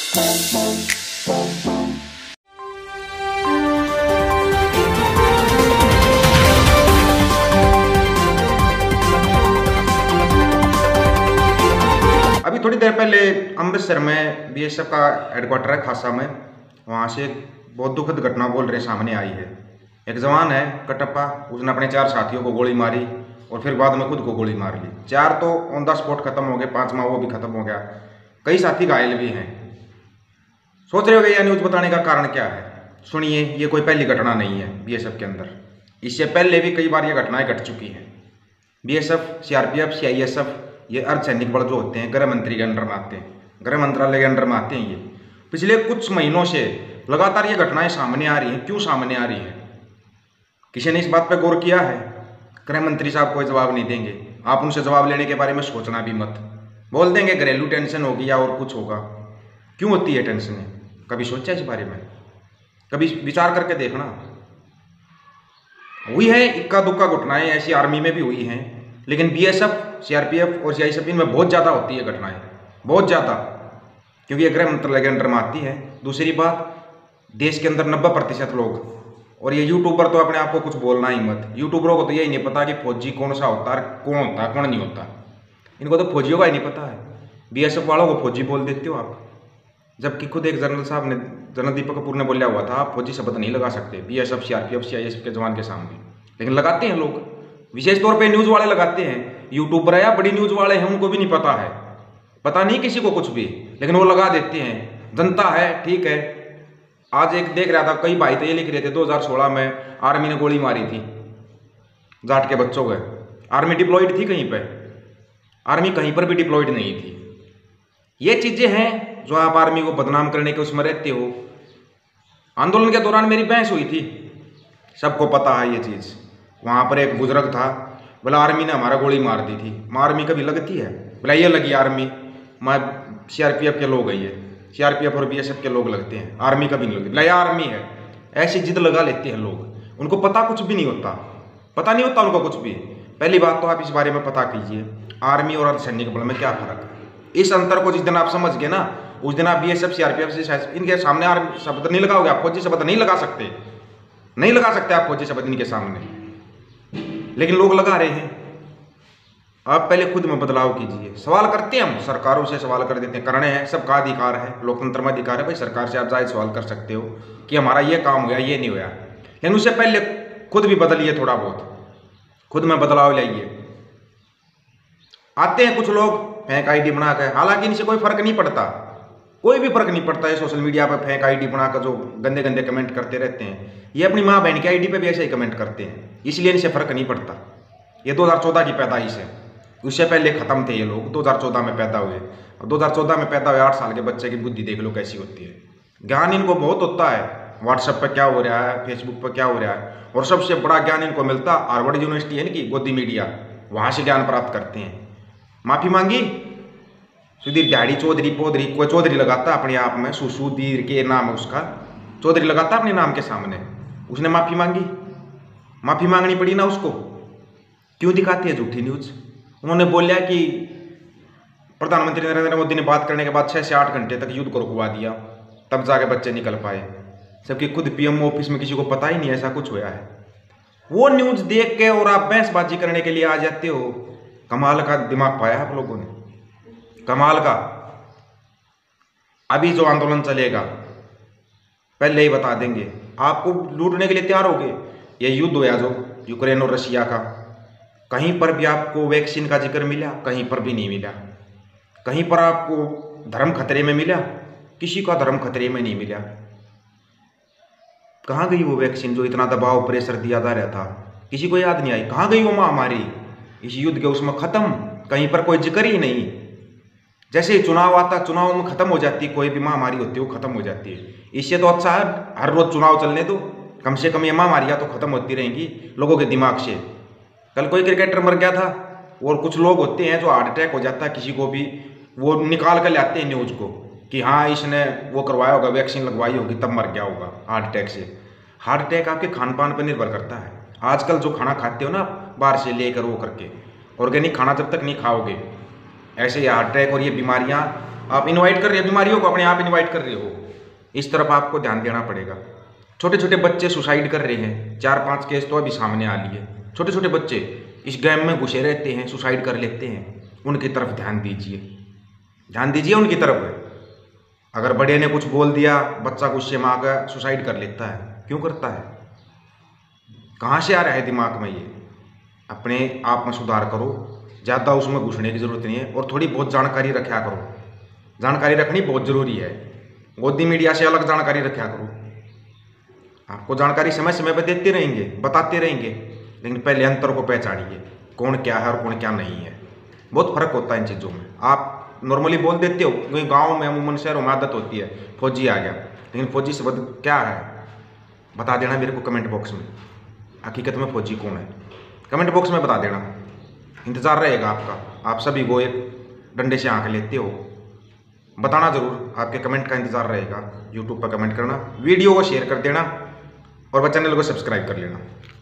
अभी थोड़ी देर पहले अमृतसर में बीएसएफ का हेडक्वार्टर है खासा में, वहाँ से एक बहुत दुखद घटना बोल रहे सामने आई है। एक जवान है कटप्पा, उसने अपने 4 साथियों को गोली मारी और फिर बाद में खुद को गोली मार ली। 4 तो ऑन द स्पॉट खत्म हो गए, 5वां वो भी खत्म हो गया, कई साथी घायल भी हैं। सोच रहे हो गए यह न्यूज़ बताने का कारण क्या है? सुनिए, ये कोई पहली घटना नहीं है बीएसएफ के अंदर, इससे पहले भी कई बार ये घटनाएं घट चुकी हैं। बीएसएफ, सीआरपीएफ, सीआईएसएफ, ये अर्धसैनिक बल जो होते हैं गृह मंत्री के अंडर में आते हैं, गृह मंत्रालय के अंडर में आते हैं। ये पिछले कुछ महीनों से लगातार ये घटनाएं सामने आ रही हैं। क्यों सामने आ रही है? किसी ने इस बात पर गौर किया है? गृह मंत्री साहब कोई जवाब नहीं देंगे। आप उनसे जवाब लेने के बारे में सोचना भी मत, बोल देंगे घरेलू टेंशन होगी या और कुछ होगा। क्यों होती है टेंशन? कभी सोचा इस बारे में? कभी विचार करके देखना। हुई है इक्का दुक्का घटनाएं, ऐसी आर्मी में भी हुई हैं, लेकिन बीएसएफ, सीआरपीएफ और सीआईएसएफ में बहुत ज़्यादा होती है घटनाएं, बहुत ज़्यादा, क्योंकि ये गृह मंत्रालय के अंडर में आती है। दूसरी बात, देश के अंदर 90% लोग, और ये यूट्यूबर तो अपने आप को कुछ बोलना ही मत, यूट्यूबरों को तो यही नहीं पता कि फौजी कौन सा होता है, कौन होता है, कौन नहीं होता। इनको तो फौजियों का ही नहीं पता है। बीएसएफ वालों को फौजी बोल देते हो आप, जबकि खुद एक जनरल साहब ने, जनरल दीपक कपूर ने बोला हुआ था आप फौजी शब्द नहीं लगा सकते बीएसएफ, सीआरपीएफ, सीआईएसएफ के जवान के सामने, लेकिन लगाते हैं लोग। विशेष तौर पे न्यूज़ वाले लगाते हैं, यूट्यूबर है या बड़ी न्यूज़ वाले हैं, उनको भी नहीं पता है, पता नहीं किसी को कुछ भी, लेकिन वो लगा देते हैं। जनता है, ठीक है। आज एक देख रहा था, कई भाई तो ये लिख रहे थे 2016 में आर्मी ने गोली मारी थी जाट के बच्चों को। आर्मी डिप्लॉयड थी कहीं पे? आर्मी कहीं पर भी डिप्लॉयड नहीं थी। ये चीज़ें हैं जो आप आर्मी को बदनाम करने के उसमें रहते हो। आंदोलन के दौरान मेरी बहस हुई थी, सबको पता है ये चीज़। वहाँ पर एक बुजुर्ग था, बोला आर्मी ने हमारा गोली मार दी थी। माँ आर्मी कभी लगती है? बोला ये लगी आर्मी, माँ सीआरपीएफ के लोग है, ये सीआरपीएफ और बीएसएफ के लोग लगते हैं, आर्मी कभी नहीं लगती। बोला ये आर्मी है। ऐसी जिद लगा लेते हैं लोग, उनको पता कुछ भी नहीं होता, पता नहीं होता उनको कुछ भी। पहली बात तो आप इस बारे में पता कीजिए आर्मी और अर्धसैनिक बल में क्या फर्क है। इस अंतर को जिस दिन आप समझ गए ना, उस दिन आप बीएसएफ, सीआरपीएफ से इनके सामने आर्मी शब्द नहीं लगाओगे। आप फौजी शब्द नहीं लगा सकते, नहीं लगा सकते आप फौजी शब्द इनके सामने, लेकिन लोग लगा रहे हैं। आप पहले खुद में बदलाव कीजिए। सवाल करते हैं हम, सरकारों से सवाल कर देते हैं, करने हैं, सबका अधिकार है, लोकतंत्र में अधिकार है भाई। सरकार से आप जायज सवाल कर सकते हो कि हमारा ये काम हुआ, ये नहीं हुआ, लेकिन उससे पहले खुद भी बदलिए, थोड़ा बहुत खुद में बदलाव लाइए। आते हैं कुछ लोग फेक आईडी बना कर, हालांकि इनसे कोई फर्क नहीं पड़ता, कोई भी फर्क नहीं पड़ता है। सोशल मीडिया पर फेक आईडी बनाकर जो गंदे गंदे कमेंट करते रहते हैं, ये अपनी माँ बहन की आईडी पे भी ऐसे ही कमेंट करते हैं, इसलिए इनसे फर्क नहीं पड़ता। ये 2014 की पैदाइश है, उससे पहले खत्म थे ये लोग। 2014 में पैदा हुए, और 2014 में पैदा हुए 8 साल के बच्चे की बुद्धि देख लो कैसी होती है। ज्ञान इनको बहुत होता है, व्हाट्सएप पर क्या हो रहा है, फेसबुक पर क्या हो रहा है, और सबसे बड़ा ज्ञान इनको मिलता हार्वर्ड यूनिवर्सिटी है इनकी, गोदी मीडिया, वहाँ से ज्ञान प्राप्त करते हैं। माफ़ी मांगी सुधीर दिहाड़ी चौधरी पौधरी, कोई चौधरी लगाता अपने आप में, सुधीर के नाम है उसका, चौधरी लगाता अपने नाम के सामने, उसने माफ़ी मांगी, माफ़ी मांगनी पड़ी ना उसको। क्यों दिखाती है झूठी न्यूज़? उन्होंने बोला कि प्रधानमंत्री नरेंद्र मोदी ने बात करने के बाद 6 से 8 घंटे तक युद्ध को रुकवा दिया, तब जाके बच्चे निकल पाए, जबकि खुद पीएम ऑफिस में किसी को पता ही नहीं ऐसा कुछ हुआ है। वो न्यूज़ देख के और आप बहसबाजी करने के लिए आ जाते हो। कमाल का दिमाग पाया आप लोगों ने, कमाल का। अभी जो आंदोलन चलेगा पहले ही बता देंगे, आपको लूटने के लिए तैयार हो गए। ये युद्ध हुआ जो यूक्रेन और रशिया का, कहीं पर भी आपको वैक्सीन का जिक्र मिला? कहीं पर भी नहीं मिला। कहीं पर आपको धर्म खतरे में मिला? किसी का धर्म खतरे में नहीं मिला। कहाँ गई वो वैक्सीन जो इतना दबाव प्रेशर दिया जा रहा था? किसी को याद नहीं आई। कहाँ गई वो महामारी? इस युद्ध के उसमें खत्म, कहीं पर कोई जिक्र ही नहीं। जैसे ही चुनाव आता, चुनाव में खत्म हो जाती है, कोई भी महामारी होती है वो खत्म हो जाती है। इससे तो अच्छा है हर रोज चुनाव चलने दो, कम से कम ये महामारियाँ तो खत्म होती रहेंगी लोगों के दिमाग से। कल कोई क्रिकेटर मर गया था, और कुछ लोग होते हैं जो हार्ट अटैक हो जाता है किसी को भी, वो निकाल कर लाते हैं न्यूज़ को कि हाँ इसने वो करवाया होगा, वैक्सीन लगवाई होगी तब मर गया होगा हार्ट अटैक से। हार्ट अटैक आपके खान पान पर निर्भर करता है। आजकल जो खाना खाते हो ना बाहर से लेकर वो करके, ऑर्गेनिक खाना जब तक नहीं खाओगे, ऐसे ये हार्ट अटैक और ये बीमारियाँ आप इनवाइट कर रहे हो बीमारियों को, अपने आप इनवाइट कर रहे हो। इस तरफ आपको ध्यान देना पड़ेगा। छोटे छोटे बच्चे सुसाइड कर रहे हैं, 4-5 केस तो अभी सामने आ लिए। छोटे छोटे बच्चे इस गेम में घुसे रहते हैं, सुसाइड कर लेते हैं। उनकी तरफ ध्यान दीजिए, ध्यान दीजिए उनकी तरफ। अगर बड़े ने कुछ बोल दिया, बच्चा गुस्से में आकर सुसाइड कर लेता है। क्यों करता है? कहाँ से आ रहा है दिमाग में ये? अपने आप में सुधार करो, ज़्यादा उसमें घुसने की ज़रूरत नहीं है। और थोड़ी बहुत जानकारी रखा करो, जानकारी रखनी बहुत ज़रूरी है। गोदी मीडिया से अलग जानकारी रखा करो। आपको जानकारी समय समय पर देते रहेंगे, बताते रहेंगे, लेकिन पहले अंतर को पहचानिए, कौन क्या है और कौन क्या नहीं है। बहुत फर्क होता है इन चीज़ों में। आप नॉर्मली बोल देते हो, क्योंकि गाँव में अमूमन शहरों में आदत होती है, फौजी आ गया, लेकिन फौजी से क्या है बता देना मेरे को कमेंट बॉक्स में। हकीकत में फौजी कौन है कमेंट बॉक्स में बता देना, इंतज़ार रहेगा आपका। आप सभी को एक डंडे से आंख लेते हो, बताना ज़रूर, आपके कमेंट का इंतज़ार रहेगा। यूट्यूब पर कमेंट करना, वीडियो को शेयर कर देना और चैनल को सब्सक्राइब कर लेना।